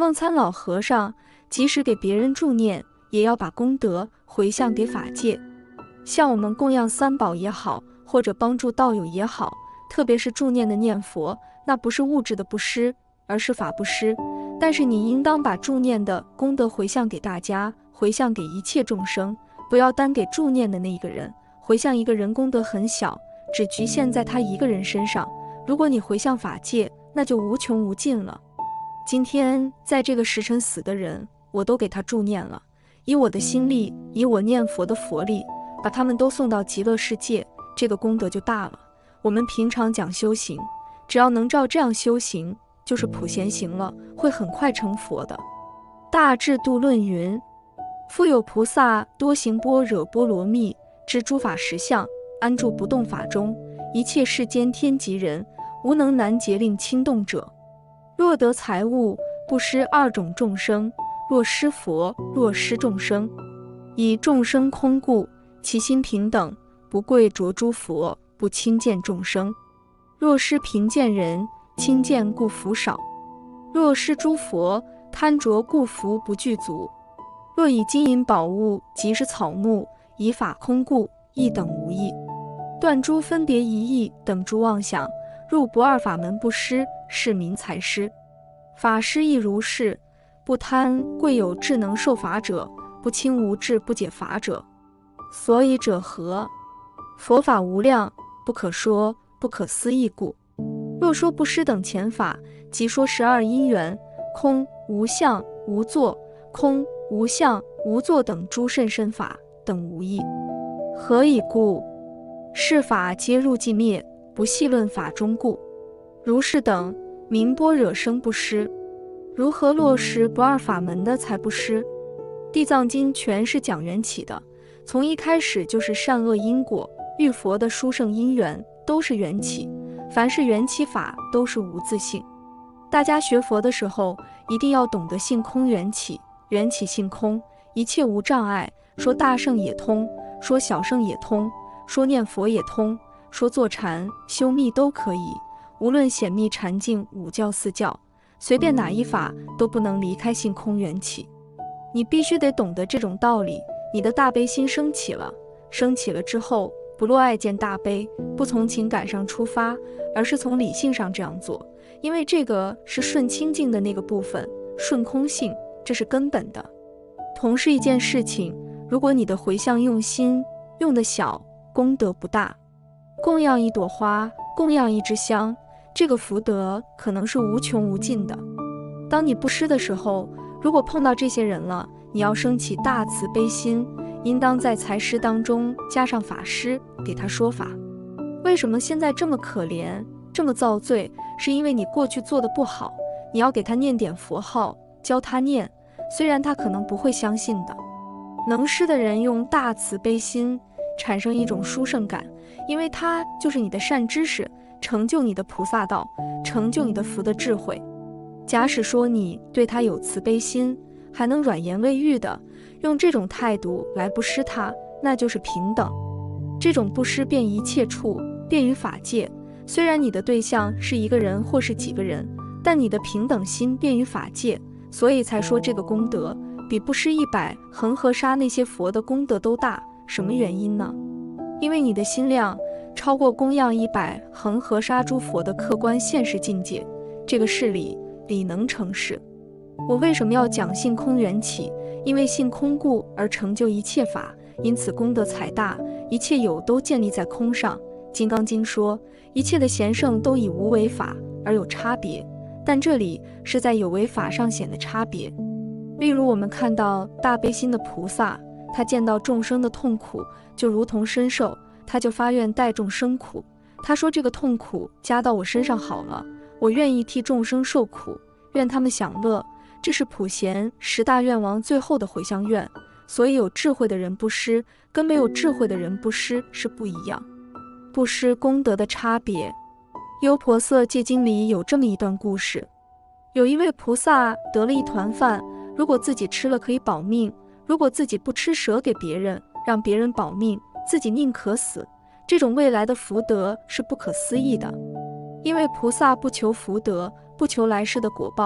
梦参老和尚即使给别人助念，也要把功德回向给法界。像我们供养三宝也好，或者帮助道友也好，特别是助念的念佛，那不是物质的布施，而是法布施。但是你应当把助念的功德回向给大家，回向给一切众生，不要单给助念的那一个人。回向一个人功德很小，只局限在他一个人身上，如果你回向法界，那就无穷无尽了。今天在这个时辰死的人，我都给他助念了，以我的心力，以我念佛的佛力，把他们都送到极乐世界，这个功德就大了。我们平常讲修行，只要能照这样修行，就是普贤行了，会很快成佛的。大智度论云：复有菩萨多行般若波罗蜜，知诸法实相，安住不动法中，一切世间天及人，无能难劫令轻动者。若得财物，不施二种众生，若施佛，若施众生，以众生空故，其心平等，不贵着诸佛，不轻贱众生。若施贫贱人，轻贱故福少；若施诸佛，贪着故福不具足。若以金银宝物，即是草木，以法空故，一等无异。断诸分别一义等诸妄想，入不二法门不施，是名财施。法施亦如是，不贪贵有智能受法者，不轻无智不解法者。所以者何？佛法无量，不可说，不可思议故。若说不施等前法，即说12因缘，空、无相、无作，空、无相、无作等诸甚深法，等无异。何以故？是法皆入寂灭，不细论法中故。如是等，名般若生不施。如何落实不二法门的才不施？地藏经全是讲缘起的，从一开始就是善恶因果，遇佛的殊胜因缘都是缘起，凡是缘起法都是无自性。大家学佛的时候，一定要懂得性空缘起，缘起性空，一切无障碍。说大圣也通，说小圣也通，说念佛也通，说坐禅修密都可以。无论显密禅境五教四教，随便哪一法都不能离开性空缘起。你必须得懂得这种道理，你的大悲心升起了，升起了之后，不落爱见大悲，不从情感上出发，而是从理性上这样做，因为这个是顺清净的那个部分，顺空性，这是根本的。同是一件事情，如果你的回向用心用得小，功德不大。供养一朵花，供养一支香，这个福德可能是无穷无尽的。当你布施的时候，如果碰到这些人了，你要升起大慈悲心，应当在财施当中加上法施，给他说法。为什么现在这么可怜，这么遭罪？是因为你过去做的不好，你要给他念点佛号，教他念，虽然他可能不会相信的。能施的人用大慈悲心，产生一种殊胜感，因为他就是你的善知识，成就你的菩萨道，成就你的福的智慧。假使说你对他有慈悲心，还能软言慰喻的用这种态度来布施他，那就是平等。这种布施遍一切处，便于法界。虽然你的对象是一个人或是几个人，但你的平等心便于法界，所以才说这个功德比布施100恒河沙那些佛的功德都大。什么原因呢？因为你的心量超过供养100恒河沙诸佛的客观现实境界，这个是理能成事。我为什么要讲性空缘起？因为性空故而成就一切法，因此功德才大，一切有都建立在空上。金刚经说，一切的贤圣都以无为法而有差别，但这里是在有为法上显得差别。例如我们看到大悲心的菩萨，他见到众生的痛苦，就如同身受，他就发愿代众生苦。他说这个痛苦加到我身上好了，我愿意替众生受苦，愿他们享乐。这是普贤10大愿王最后的回向愿。所以有智慧的人布施，跟没有智慧的人布施是不一样。布施功德的差别。优婆塞戒经里有这么一段故事，有一位菩萨得了一团饭，如果自己吃了可以保命，如果自己不吃舍给别人，让别人保命，自己宁可死。这种未来的福德是不可思议的。因为菩萨不求福德，不求来世的果报，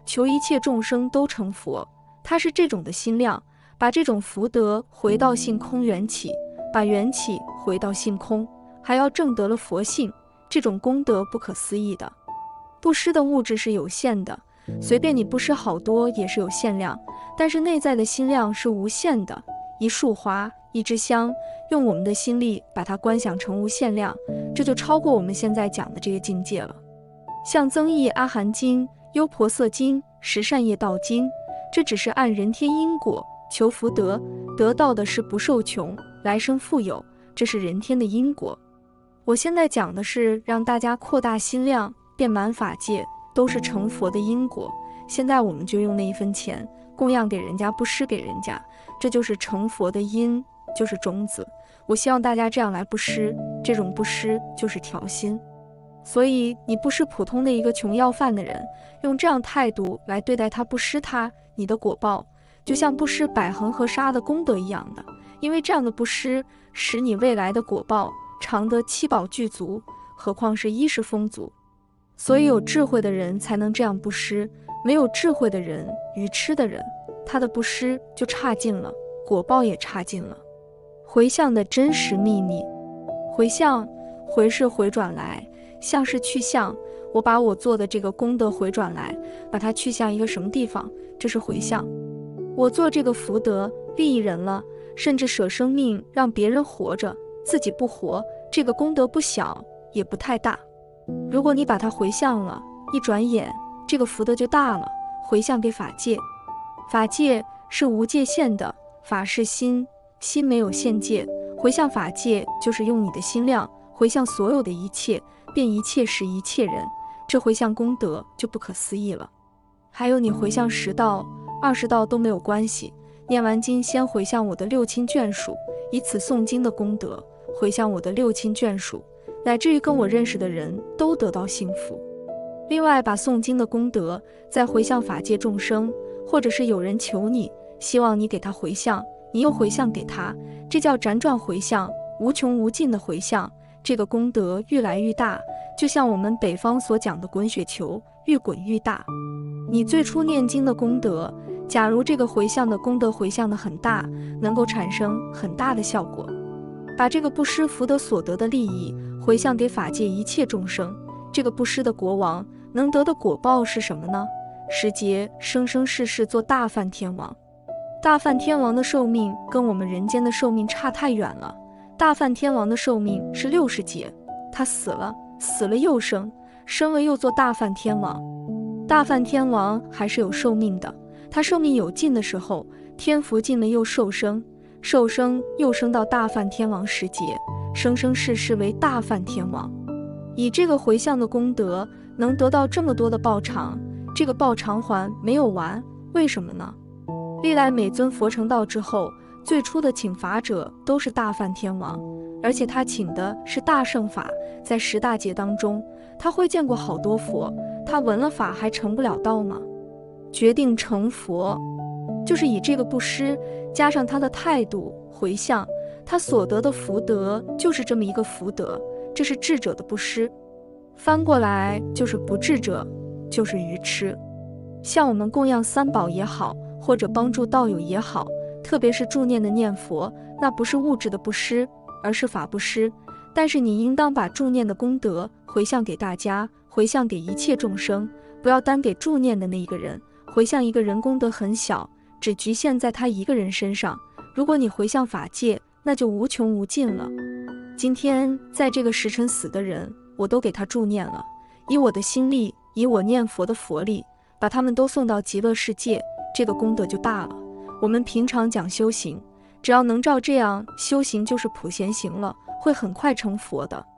求一切众生都成佛。它是这种的心量，把这种福德回到性空缘起，把缘起回到性空，还要证得了佛性，这种功德不可思议的。布施的物质是有限的，随便你布施好多也是有限量，但是内在的心量是无限的。一束花，一支香，用我们的心力把它观想成无限量，这就超过我们现在讲的这个境界了。像增益阿含经、优婆塞经、十善业道经，这只是按人天因果求福德，得到的是不受穷，来生富有，这是人天的因果。我现在讲的是让大家扩大心量，遍满法界，都是成佛的因果。现在我们就用那一分钱供养给人家，布施给人家，这就是成佛的因，就是种子。我希望大家这样来布施，这种布施就是调心。所以你不是普通的一个穷要饭的人，用这样态度来对待他，布施他，你的果报就像布施百恒河沙的功德一样的，因为这样的布施使你未来的果报常得七宝具足，何况是衣食丰足。所以有智慧的人才能这样布施，没有智慧的人，愚痴的人，他的布施就差劲了，果报也差劲了。回向的真实秘密，回向，回是回转来，向是去向，我把我做的这个功德回转来，把它去向一个什么地方，这是回向。我做这个福德利益人了，甚至舍生命让别人活着，自己不活，这个功德不小，也不太大。如果你把它回向了，一转眼这个福德就大了。回向给法界，法界是无界限的，法是心，心没有限界，回向法界就是用你的心量回向所有的一切，便一切时一切人，这回向功德就不可思议了。还有你回向10道、20道都没有关系，念完经先回向我的六亲眷属，以此诵经的功德回向我的六亲眷属，乃至于跟我认识的人都得到幸福。另外把诵经的功德再回向法界众生，或者是有人求你，希望你给他回向，你又回向给他，这叫辗转回向，无穷无尽的回向，这个功德愈来愈大，就像我们北方所讲的滚雪球，愈滚愈大。你最初念经的功德，假如这个回向的功德回向的很大，能够产生很大的效果，把这个布施福德所得的利益回向给法界一切众生，这个布施的国王能得的果报是什么呢？时节生生世世做大梵天王。大梵天王的寿命跟我们人间的寿命差太远了，大梵天王的寿命是60劫，他死了又生，生了又做大梵天王。大梵天王还是有寿命的，他寿命有尽的时候，天福尽了又受生，受生又升到大梵天王10劫，生生世世为大梵天王。以这个回向的功德能得到这么多的报偿，这个报偿还没有完，为什么呢？历来每尊佛成道之后，最初的请法者都是大梵天王，而且他请的是大乘法，在10大劫当中，他会见过好多佛，他闻了法还成不了道吗？决定成佛，就是以这个布施加上他的态度回向，他所得的福德就是这么一个福德，这是智者的布施。翻过来就是不智者，就是愚痴。像我们供养三宝也好，或者帮助道友也好，特别是助念的念佛，那不是物质的布施，而是法布施。但是你应当把助念的功德回向给大家，回向给一切众生，不要单给助念的那一个人。回向一个人功德很小，只局限在他一个人身上，如果你回向法界，那就无穷无尽了。今天在这个时辰死的人，我都给他助念了，以我的心力，以我念佛的佛力，把他们都送到极乐世界，这个功德就大了。我们平常讲修行，只要能照这样修行，就是普贤行了，会很快成佛的。